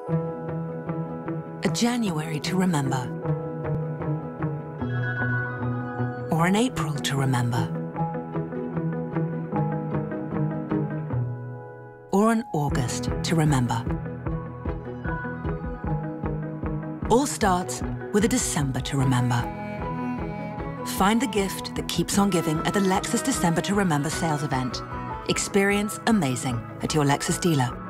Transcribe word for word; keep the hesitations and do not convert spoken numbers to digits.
A January to remember. Or an April to remember. Or an August to remember. All starts with a December to remember. Find the gift that keeps on giving at the Lexus December to Remember sales event. Experience amazing at your Lexus dealer.